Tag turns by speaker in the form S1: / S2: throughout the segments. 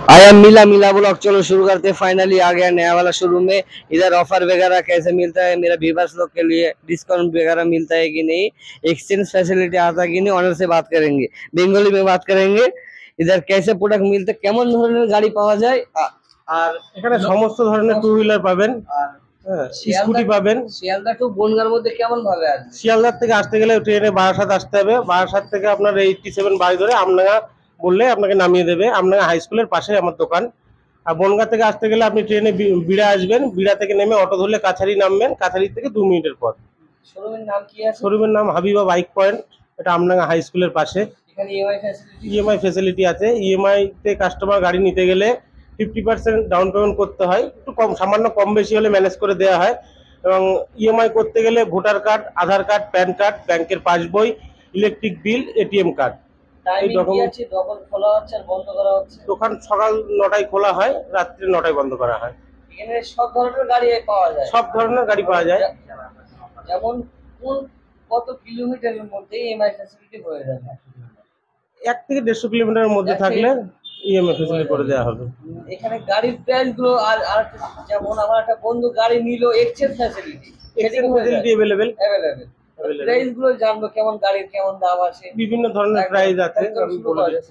S1: आया मिला मिला ब्लॉग। चलो शुरू करते हैं। फाइनली आ गया नया वाला शोरूम में। इधर ऑफर वगैरह कैसे मिलता है, मेरा व्यूअर्स लोग के लिए डिस्काउंट वगैरह मिलता है कि नहीं, एक्सचेंज फैसिलिटी आता है कि नहीं, ऑनर से बात करेंगे, बेंगली में बात करेंगे। इधर कैसे प्रोडक्ट मिलते, केमन धरনের গাড়ি পাওয়া যায়, আর
S2: এখানে সমস্ত ধরনের টু হুইলার পাবেন, স্কুটি পাবেন।
S1: শিয়ালদা টু বনগাঁর মধ্যে কেমন ভাবে আসবে?
S2: শিয়ালদার থেকে আসতে গেলে ট্রেনে বারাসাত আসতে হবে। বারাসাত থেকে আপনার 87 বাস ধরে আমডাঙ্গা বললে আপনাকে নামিয়ে দেবে। আমডাঙ্গা হাই স্কুলের পাশে আমার দোকান। আর বনগাঁ থেকে আসতে গেলে আপনি ট্রেনে বিড়া আসবেন, বিড়া থেকে নেমে অটো ধরলে কাছারি নামবেন, কাছারি থেকে 2 মিনিটের পথ।
S1: শোরুমের নাম কি আছে?
S2: শোরুমের নাম হাবিবা বাইক পয়েন্ট, এটা আমডাঙ্গা হাই স্কুলের পাশে।
S1: এখানে
S2: ইএমআই ফ্যাসিলিটি আছে। ইএমআই তে কাস্টমার গাড়ি নিতে গেলে 50% ডাউন পেমেন্ট করতে হয়, একটু কম সামান্য কম বেশি হলে ম্যানেজ করে দেওয়া হয়। এবং ইএমআই করতে গেলে voter card, Aadhaar card, PAN card, ব্যাংকের পাসবই, ইলেকট্রিক বিল, এটিএম কার্ড। দোকান সকাল 9টায় খোলা হয়, রাত্রি 9টায় বন্ধ করা হয়।
S1: এখানে সব ধরনের গাড়ি পাওয়া যায়।
S2: সব ধরনের গাড়ি পাওয়া যায়।
S1: যেমন কোন কত কিলোমিটারের মধ্যে ইএমআই ফ্যাসিলিটি হয়ে যাবে?
S2: 1 থেকে 150 কিলোমিটারের মধ্যে থাকলে ইএমআই ফ্যাসিলিটি করে দেওয়া হবে।
S1: এখানে গাড়ির প্রাইস গুলো আর যেমন আমার একটা বন্ধু গাড়ি নিল, এক্সচেঞ্জ ফ্যাসিলিটি
S2: अवेलेबल।
S1: প্রাইস গুলো জানবো, কেমন গাড়ির কেমন দাম আছে,
S2: বিভিন্ন ধরনের প্রাইস আছে। আমি বলে দিচ্ছি।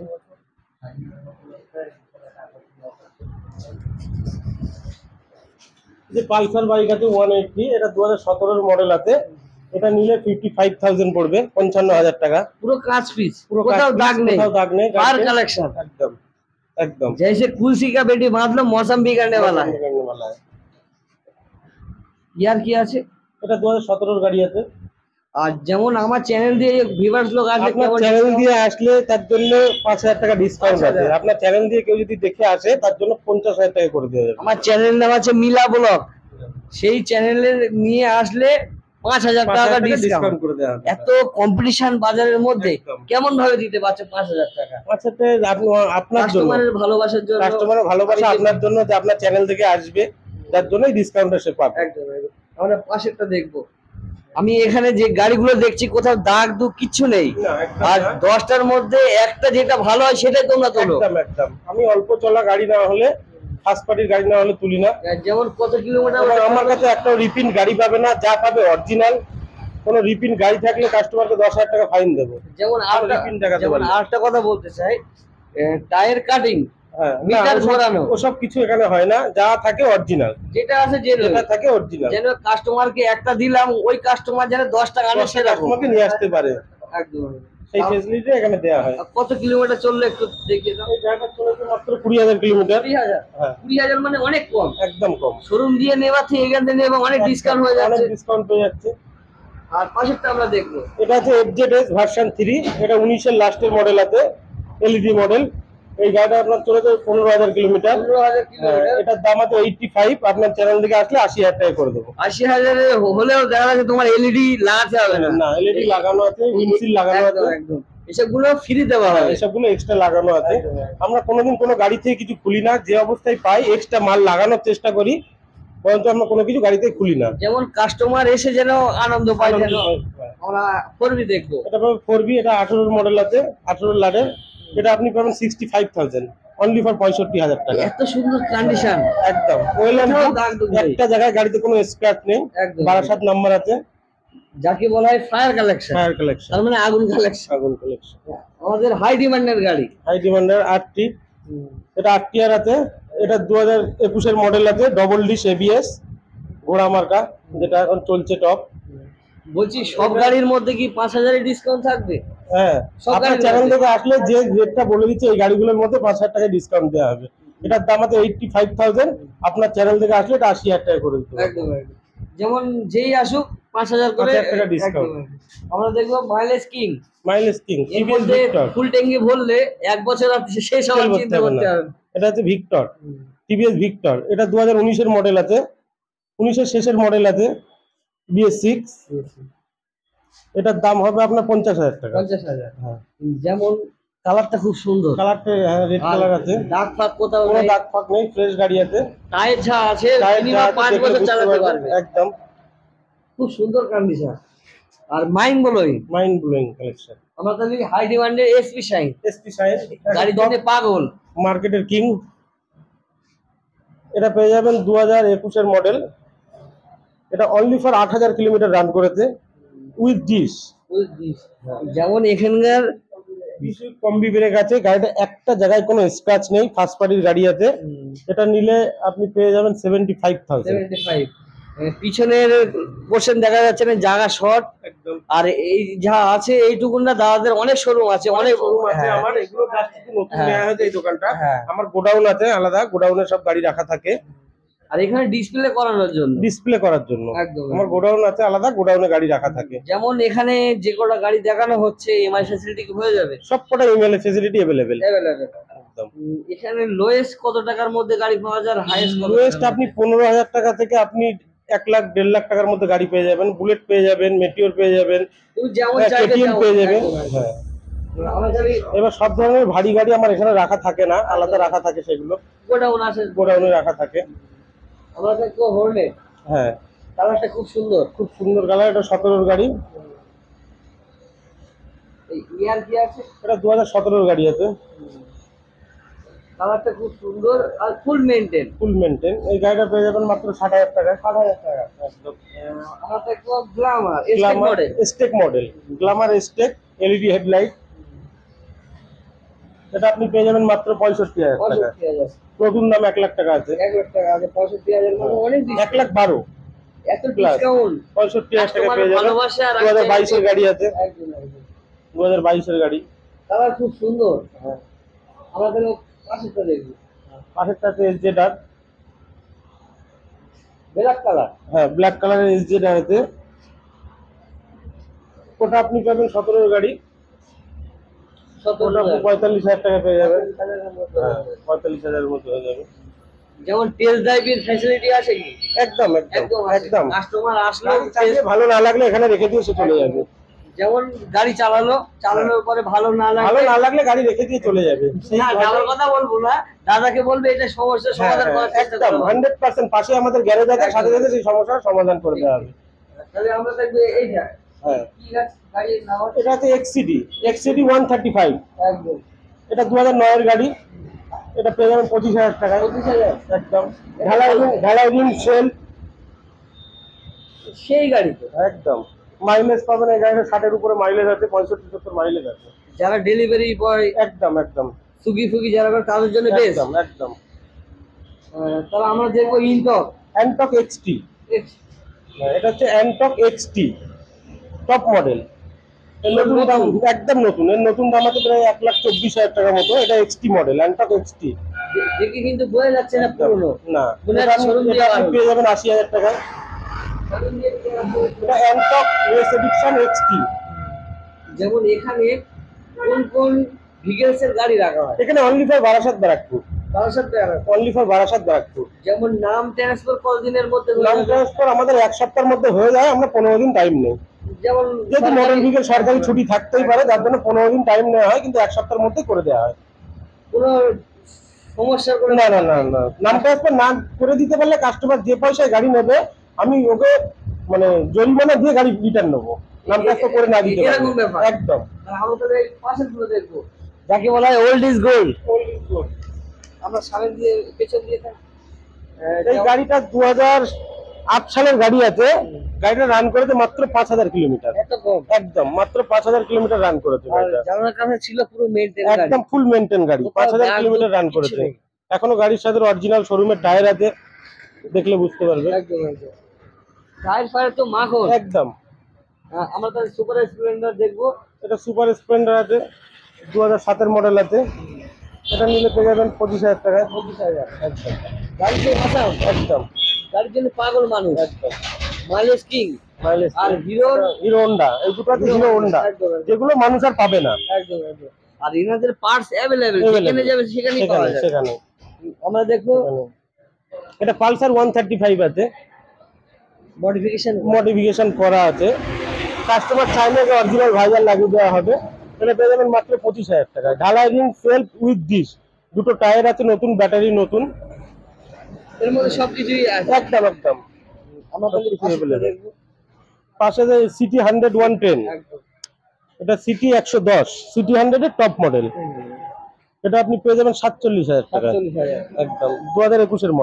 S2: যে পালসার বাইক আছে 180, এটা 2017 এর মডেল আছে। এটা নিলে 55,000 পড়বে, 55,000 টাকা।
S1: পুরো কাঁচ পিস, কোথাও দাগ নেই,
S2: কোথাও দাগ নেই,
S1: পার কালেকশন
S2: একদম एकदम।
S1: जैसे कुलसी का बेटी मतलब मौसम भी करने वाला है। यार কি আছে?
S2: এটা 2017 এর গাড়ি আছে।
S1: আর যেমন আমার চ্যানেল দিয়ে ভিউয়ার্স লোক আসলে,
S2: আপনার চ্যানেল দিয়ে আসলে তার জন্য 5,000 টাকা ডিসকাউন্ট আছে। আপনার চ্যানেল দিয়ে কেউ যদি দেখে আসে তার জন্য 50,000 টাকা করে দেওয়া যাবে।
S1: আমার চ্যানেল নাম আছে মিলা ব্লগ, সেই চ্যানেলে নিয়ে আসলে 5,000 টাকা ডিসকাউন্ট করে দেওয়া হবে। এত কম্পিটিশন বাজারের মধ্যে কেমন ভাবে দিতে পারছে 5,000 টাকা?
S2: আচ্ছা, আপনার জন্য,
S1: কাস্টমারের ভালোবাসার জন্য,
S2: কাস্টমারের ভালোবাসা আপনার জন্য, যে আপনার চ্যানেল থেকে আসবে তার জন্যই ডিসকাউন্টটা সে পাবে।
S1: একদম। আমরা পাশেরটা দেখবো। আমি এখানে যে গাড়িগুলো দেখছি কোথাও দাগ দুগ কিচ্ছু নেই, আর 10টার মধ্যে একটা যেটা ভালো হয় সেটাই তোমরা তোলো।
S2: একদম একদম। আমি অল্প চলা গাড়ি না হলে, ফার্স্ট পার্টির গাড়ি না হলে তুলি না।
S1: যেমন কত কিলোমিটার,
S2: আমার কাছে একটা রিপিন গাড়ি পাবে না, যা পাবে অরিজিনাল। কোনো রিপিন গাড়ি থাকলে কাস্টমারকে 10,000 টাকা ফাইন দেবো।
S1: যেমন আরেকটা কথা বলতে চাই, টায়ার কাটিং, মিটার ঘোরানো,
S2: ওসব কিছু এখানে হয় না। যা থাকে অরিজিনাল,
S1: যেটা আছে যেটা থাকে
S2: অরিজিনাল।
S1: যেন কাস্টমারকে একটা দিলাম, ওই কাস্টমার যেন 10 টাকা আনে সেরকম
S2: নিয়ে আসতে পারে।
S1: একদম,
S2: সেই ফ্যাসিলিটি এখানে দেওয়া হয়।
S1: কত কিলোমিটার চললে একটু দেখিয়ে দাও।
S2: এই জায়গা চলেছে মাত্র 20,000 কিলোমিটার।
S1: 20,000?
S2: হ্যাঁ,
S1: 20,000 মানে অনেক কম,
S2: একদম কম।
S1: শোরুম দিয়ে নেওয়া থেকে এখান থেকে নেওয়া অনেক ডিসকাউন্ট হয়ে যাচ্ছে,
S2: অনেক ডিসকাউন্ট পেয়ে যাচ্ছে।
S1: আর পাশেরটা আমরা দেখবো,
S2: এটা হচ্ছে FZS ভার্সন 3। এটা 19 এর লাস্টের মডেল আছে, এলইডি মডেল। এই গাড়িটা আপনার চলেছে 15,000 কিলোমিটার। এটার দাম আছে 85। আপনার চ্যানেল থেকে আসলে 80,000 টাকা করে দেবো।
S1: 80,000 হলেও দেখা যাচ্ছে তোমার এলইডি লাগাতে হবে না।
S2: না, এলইডি লাগানো আছে, উইন্ডশিল্ড লাগানো আছে,
S1: একদম। এসবগুলো ফ্রি দেওয়া হয়,
S2: এসবগুলো এক্সট্রা লাগানো আছে। আমরা কোনোদিন কোনো গাড়ি থেকে কিছু খুলি না, যে অবস্থায় পাই এক্সট্রা মাল লাগানোর চেষ্টা করি, পর্যন্ত আমরা কোনো কিছু গাড়িতে খুলি না।
S1: যেমন কাস্টমার এসে যেন আনন্দ পায়। আমরা 4B দেখবো।
S2: এটা 4B, এটা 18 মডেল আছে, 18 লাডের। এটা আপনি পাবেন 65,000 অনলি ফর 65,000 টাকা।
S1: এত সুন্দর কন্ডিশন,
S2: একদম ওয়েল এন্ড একটা জায়গায় গাড়িতে কোনো স্ক্র্যাচ নেই, 12 নাম্বার আছে,
S1: যাকে বলা হয় ফায়ার কালেকশন।
S2: ফায়ার কালেকশন
S1: তার মানে আগুন কালেকশন।
S2: আগুন কালেকশন।
S1: আমাদের হাই ডিমান্ডের গাড়ি,
S2: হাই ডিমান্ডের 8টি। এটা 8টি আর আছে। এটা 2021 এর মডেল আছে, ডবল ডিশ ABS ঘোড়া মার্কা, যেটা এখন চলছে টপ।
S1: বলছি সব গাড়ির মধ্যে কি 5,000 এর ডিসকাউন্ট থাকবে?
S2: হ্যাঁ, আপনার চ্যানেল থেকে আসলে যে রেটটা বলে দিচ্ছে এই গাড়িগুলোর মধ্যে 5,000 টাকা ডিসকাউন্ট দেওয়া হবে। এটার দাম আছে 85,000। আপনার চ্যানেল থেকে আসলে এটা 80,000 টাকা করে দিতে হবে।
S1: একদম একদম। যেমন যেই আসুক 5,000 করে
S2: টাকা ডিসকাউন্ট।
S1: আমরা দেখবো mileage king.
S2: Mileage king
S1: TVS Victor, full ট্যাঙ্কি ভরলে 1 বছর আর সেই সময় চিন্তা করতে হবে।
S2: এটা হচ্ছে ভিক্টর, TVS ভিক্টর। এটা 2019 এর মডেল আছে, 19 এর শেষের মডেল আছে, BS6। এটার দাম হবে আপনার 50,000 টাকা।
S1: 50,000? হ্যাঁ। যেমন কালারটা খুব সুন্দর,
S2: কালারটা রেড কালার আছে,
S1: দাগ ফাগ কোথাও
S2: কোনো দাগ ফাগ নেই, ফ্রেশ গাড়ি আছে।
S1: টায়ার যা আছে মিনিমাম 5 বছর চালাতে পারবে।
S2: একদম
S1: খুব সুন্দর কন্ডিশন। আর মাইন্ড ব্লোয়িং
S2: কালেকশন।
S1: আমরা তাহলে হাই ডিমান্ডের SP শাইন।
S2: SP শাইন
S1: গাড়ির জন্য পাগল,
S2: মার্কেটের কিং। এটা পেয়ে যাবেন 2021-এর মডেল। এটা অনলি ফর 8000 কিলোমিটার রান করেছে উইথ ডিস।
S1: যেমন এখানকার
S2: কম্বি ব্রেক আছে, গাড়িটা একটা জায়গায় কোনো স্ক্র্যাচ নেই, ফার্স্ট পার্টির গাড়ি আছে। এটা নিলে আপনি পেয়ে যাবেন 75,000।
S1: 75 পিছনের পোর্শন দেখা যাচ্ছে না, জায়গা শর্ট
S2: একদম।
S1: আর এই যা আছে এইটুকুন না, দাদাদের অনেক শোরুম আছে, অনেক
S2: শোরুম আছে
S1: হ্যাঁ।
S2: আমার। এগুলো জাস্ট নতুন
S1: হ্যাঁ।
S2: নেওয়া হয়েছে এই দোকানটা।
S1: হ্যাঁ।
S2: আমার গোডাউন আছে আলাদা, গোডাউনে সব গাড়ি রাখা থাকে
S1: আর এখানে ডিসপ্লে করানোর জন্য,
S2: ডিসপ্লে করার জন্য।
S1: একদম।
S2: আমার গোডাউন আছে আলাদা, গোডাউনে গাড়ি রাখা থাকে।
S1: যেমন এখানে যে কটা গাড়ি দেখানো হচ্ছে এমআই ফ্যাসিলিটি কি হয়ে যাবে?
S2: সব কটা ইমেল ফ্যাসিলিটি अवेलेबल একদম।
S1: এখানে লোয়েস্ট কত টাকার মধ্যে গাড়ি পাওয়া যায়, হাইয়েস্ট কত?
S2: লোয়েস্ট আপনি 15,000 টাকা থেকে আপনি 1 লাখ 1.5 লাখ টাকার মধ্যে গাড়ি পেয়ে যাবেন। বুলেট পেয়ে যাবেন, মেটিওর পেয়ে যাবেন,
S1: তুমি যেমন চাইবে
S2: কেটিএম
S1: তেমন
S2: পেয়ে যাবেন।
S1: একদম।
S2: হ্যাঁ।
S1: আমার খালি
S2: এবার সব ধরনের ভারী গাড়ি আমার এখানে রাখা থাকে না, আলাদা রাখা থাকে, সেগুলো
S1: গোডাউন আছে,
S2: গোডাউনে রাখা থাকে।
S1: আমরা তো হর্নেট,
S2: হ্যাঁ,
S1: কালারটা খুব সুন্দর,
S2: খুব সুন্দর কালার। এটা 17-এর গাড়ি।
S1: এই ইয়ার কি আছে?
S2: এটা 2017-এর গাড়ি আছে।
S1: কালারটা খুব সুন্দর আর ফুল মেইনটেইন।
S2: ফুল মেইনটেইন। এই গাড়িটা পেয়ে যাবেন মাত্র 60,000 টাকায়।
S1: 60,000 টাকা।
S2: একদম।
S1: আমার তো একটু glamour Xtec
S2: glamour
S1: model,
S2: Xtec model, glamour Xtec LED headlight. এটা আপনি পেয়ে যাবেন মাত্র 65,000 টাকা।
S1: 65,000।
S2: নতুন দাম 1 লাখ টাকা আছে।
S1: 1 লাখ টাকা আছে, 65,000 মানে অনেক
S2: 1,12,000
S1: এত ডিসকাউন্ট।
S2: 65,000 টাকা পেয়ে যাবেন।
S1: ভালোবাসা আর
S2: 2022-এর গাড়ি আছে।
S1: একদম একদম।
S2: 2022-এর গাড়ি।
S1: কালার খুব সুন্দর।
S2: হ্যাঁ।
S1: আমরা তাহলে পাশেরটা দেখবো।
S2: পাশেরটাতে এসজেডআর।
S1: Black colour.
S2: হ্যাঁ, ব্ল্যাক কালারের এসজেডআর আছে। ওটা আপনি পাবেন 17-এর গাড়ি। ওটা আপনি 45,000 টাকা পেয়ে যাবেন। হ্যাঁ, 45,000-এর মতো হয়ে যাবে।
S1: যেমন টেস্ট ড্রাইভের ফ্যাসিলিটি আছে কি?
S2: একদম একদম একদম।
S1: কাস্টমার আসলে
S2: চাইলে ভালো না লাগলে এখানে রেখে দিয়ে সে চলে যাবে।
S1: যেমন গাড়ি চালানোর পরে ভালো না
S2: ভালো
S1: লাগলে,
S2: না লাগলে গাড়ি রেখে দিয়ে চলে যাবে।
S1: না যাওয়ার কথা বলবো না, দাদাকে বলবে এটা সমস্যার সমাধান করার চেষ্টা
S2: একদম
S1: করবো।
S2: 100% পাশে আমাদের গ্যারেজ আছে, সাথে সাথে সেই সমস্যার সমাধান করে দেওয়া হবে।
S1: তাহলে আমরা দেখবো এইটা
S2: হ্যাঁ,
S1: কি গাড়ির নাম আছে?
S2: এটা হচ্ছে এক্সিডি 135।
S1: একদম।
S2: এটা 2009-এর গাড়ি। এটা পেয়ে যাবেন 25,000 টাকায়।
S1: 25,000
S2: একদম। ঢালাই রিং সেল।
S1: সেই গাড়ি তো
S2: একদম। মাইলেজ পাবেন এই গাড়িটা 60-এর উপরে মাইলেজ আছে, 65-70 মাইলেজ আছে।
S1: যারা ডেলিভারি বয়,
S2: একদম একদম
S1: সুগি ফুগি যারা করে তাদের জন্য বেস্ট।
S2: একদম একদম।
S1: তাহলে আমরা দেখবো ইনটক
S2: অ্যান্টক এক্সটি। এটা হচ্ছে অ্যান্টক এক্সটি টপ মডেল। এর নতুন দাম একদম নতুন। এর নতুন দাম আছে প্রায় 1,24,000 টাকার মতো। এটা এক্সটি মডেল, অ্যান্টক এক্সটি।
S1: দেখি কিন্তু বোঝা যাচ্ছে না পুরনো।
S2: না,
S1: বুলেট শোরুম
S2: এটা আপনি পেয়ে যাবেন 80,000 টাকায়। এটা অ্যান্টক রেস এডিশন এক্সটি।
S1: যেমন এখানে কোন কোন ভিগেলস এর গাড়ি রাখা হয়?
S2: এখানে অনলি ফর বারাসাত ব্যারাকপুর।
S1: বারাসাত টাকা।
S2: Only for Barasat Barrackpore.
S1: যেমন নাম ট্রান্সফার কতদিনের মধ্যে হয়ে
S2: নাম
S1: যাবে?
S2: ট্রান্সফার আমাদের 1 সপ্তাহের মধ্যে হয়ে যায়। আমরা 15 দিন টাইম নেই।
S1: যেমন
S2: যেহেতু মডেল ভিকেল সরকারি ছুটি থাকতেই পারে, যার জন্য 15 দিন টাইম নেওয়া হয়, কিন্তু 1 সপ্তাহের মধ্যে করে দেওয়া হয়।
S1: কোনো সমস্যার কোনো
S2: না না না না, নাম ট্রান্সফার না করে দিতে পারলে কাস্টমার যে পয়সায় গাড়ি নেবে আমি ওকে মানে জরিমানা দিয়ে গাড়ি রিটার্ন নেবো, নাম ট্রান্সফার করে না দিতে
S1: এরকম
S2: পারলে।
S1: ব্যাপার।
S2: একদম।
S1: আমরা তাহলে পাশের গুলো দেখবো, যাকে বলা হয় ওল্ড ইজ গোল্ড। আমরা সামনে দিয়ে পেছন দিয়ে থাকি।
S2: এই গাড়িটা 2008 সালের গাড়ি আছে। গাড়িটা রান করেছে মাত্র 5,000 কিলোমিটার।
S1: এত কম?
S2: একদম মাত্র 5,000 কিলোমিটার রান করেছে
S1: আর
S2: গাড়িটা।
S1: জানার কাছে ছিল পুরো মেইনটেইন গাড়ি,
S2: একদম ফুল মেইনটেইন গাড়ি। 5,000 কিলোমিটার রান করেছে। এখনো গাড়ির সাথে অরিজিনাল শোরুমের টায়ার আছে, দেখলে বুঝতে পারবে।
S1: একদম একদম। টায়ার ফায়ার তো মাখন।
S2: একদম।
S1: আমরা তাহলে সুপার স্প্লেন্ডার দেখবো।
S2: এটা সুপার স্প্লেন্ডার আছে, 2007-এর মডেল আছে। এটা নিলে পেয়ে যাবেন 25,000 টাকায়।
S1: 25,000
S2: একদম
S1: গাড়ি তো আসাম,
S2: একদম
S1: গাড়ির জন্য পাগল মানুষ।
S2: একদম।
S1: Mileage king.
S2: মাইলেজ
S1: আর
S2: হিরো হোন্ডা, এই দুটো আছে হিরো হোন্ডা,
S1: একদম একদম।
S2: যেগুলো মানুষ আর পাবে না।
S1: একদম একদম। আর এনাদের পার্টস অ্যাভেলেবেল, যেখানে যাবে সেখানেই পাওয়া যায়।
S2: সেখানে
S1: আমরা দেখবো
S2: এটা পালসার 135 আছে, মডিফিকেশন করা আছে। কাস্টমার চাইলে অরিজিনাল ভাইজার লাগিয়ে দেওয়া হবে। এটা পেয়ে যাবেন মাত্র 25,000 টাকায়। ঢালাই রিং সেলফ উইথ ডিস, দুটো টায়ার আছে নতুন, ব্যাটারি নতুন,
S1: এর মধ্যে সবকিছুই আছে।
S2: একদম একদম।
S1: আমরা তাহলে পাশেরটা দেখবো।
S2: পাশে যে সিটি 100 110,
S1: একদম।
S2: এটা সিটি 110, সিটি 100 এর টপ মডেল। এটা আপনি পেয়ে যাবেন 47,000 টাকা।
S1: 47,000
S2: একদম 2021-এর মডেল।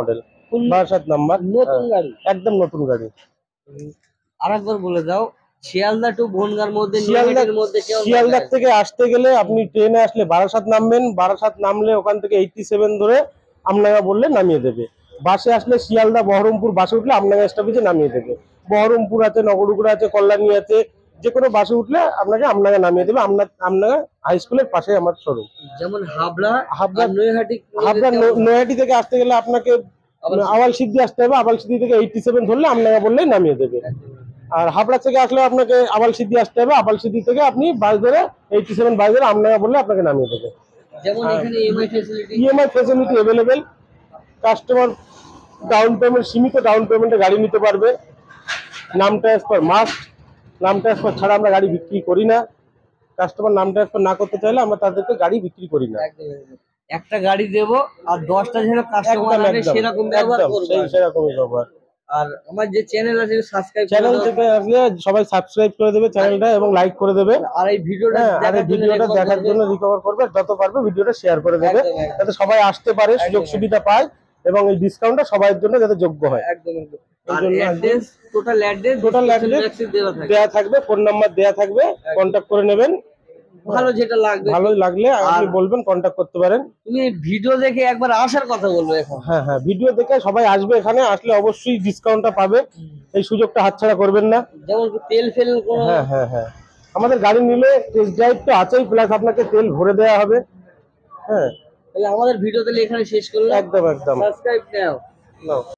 S2: 62 নাম্বার,
S1: নতুন গাড়ি,
S2: একদম নতুন গাড়ি।
S1: আরেকবার বলে দাও, শিয়ালদা টু বনগাঁর মধ্যে,
S2: শিয়ালদা
S1: নৈহাটির মধ্যে কেমন
S2: শিয়ালদা
S1: লাগে?
S2: থেকে আসতে গেলে আপনি ট্রেনে আসলে বারাসাত নামবেন, বারাসাত নামলে ওখান থেকে 87 ধরে আমনাগা বললে নামিয়ে দেবে। বাসে আসলে শিয়ালদা বহরমপুর বাসে উঠলে আমনাগা স্টপেজে নামিয়ে দেবে। বহরমপুর আছে, নগরুগুড়া আছে, কল্যাণী আছে, যে কোনো বাসে উঠলে আপনাকে আমনাগা নামিয়ে দেবে। আমনাগা হাই স্কুলের পাশে আমার শোরুম।
S1: যেমন হাবড়া
S2: হাবড়া,
S1: আর নৈহাটি,
S2: হাবড়া নৈহাটি থেকে আসতে গেলে আপনাকে আওয়াল সিদ্ধি আসতে হবে। আওয়াল সিদ্ধি থেকে 87 ধরলে আমনাগা বললেই নামিয়ে দেবে। আর হাবড়া থেকে আসলে আপনাকে আবাল সিদ্ধি আসতে হবে। আবাল সিদ্ধি থেকে আপনি বাস ধরে 87 বাস ধরে আমনাগা বললে আপনাকে নামিয়ে দেবে।
S1: যেমন এখানে EMI facility,
S2: EMI facility available. Customer down payment, সীমিত ডাউন পেমেন্টে গাড়ি নিতে পারবে। নাম ট্রান্সফার মাস্ট, নাম ট্রান্সফার ছাড়া আমরা গাড়ি বিক্রি করি না। কাস্টমার নাম ট্রান্সফার না করতে চাইলে আমরা তাদেরকে গাড়ি বিক্রি করি না।
S1: একটা গাড়ি দেবো আর 10টা যেন কাস্টমার
S2: একদম
S1: আনে
S2: একদম
S1: সেরকম ব্যবহার
S2: একদম
S1: করবো।
S2: সেরকমই ব্যবহার।
S1: আর আমার যে চ্যানেল আছে সাবস্ক্রাইব করে
S2: চ্যানেল
S1: দাও।
S2: থেকে আসলে সবাই সাবস্ক্রাইব করে দেবে চ্যানেলটা এবং লাইক করে দেবে।
S1: আর এই ভিডিওটা
S2: আর এই ভিডিওটা দেখার জন্য রিকভার করবে, যত পারবে ভিডিওটা শেয়ার করে দেবে, যাতে সবাই আসতে পারে, সুযোগ সুবিধা পায় এবং এই ডিসকাউন্টটা সবার জন্য যাতে যোগ্য হয়।
S1: একদম একদম। আর অ্যাড্রেস, টোটাল অ্যাড্রেস
S2: দেয়া থাকবে, ফোন নাম্বার দেয়া থাকবে, কন্টাক্ট করে নেবেন।
S1: ভালো যেটা লাগবে,
S2: ভালো লাগলে আপনি বলবেন, কন্টাক্ট করতে পারেন।
S1: তুমি ভিডিও দেখে একবার আসার কথা বলবো এখন।
S2: হ্যাঁ হ্যাঁ, ভিডিও দেখে সবাই আসবে, এখানে আসলে অবশ্যই ডিসকাউন্টটা পাবে, এই সুযোগটা হাতছাড়া করবেন না।
S1: যেমন তেল ফেল কোনো,
S2: হ্যাঁ হ্যাঁ হ্যাঁ, আমাদের গাড়ি নিলে টেস্ট ড্রাইভ তো আছেই, প্লাস আপনাকে তেল ভরে দেওয়া হবে। হ্যাঁ,
S1: তাহলে আমাদের ভিডিও তাহলে এখানে শেষ করলাম।
S2: একদম একদম।
S1: সাবস্ক্রাইব নাও।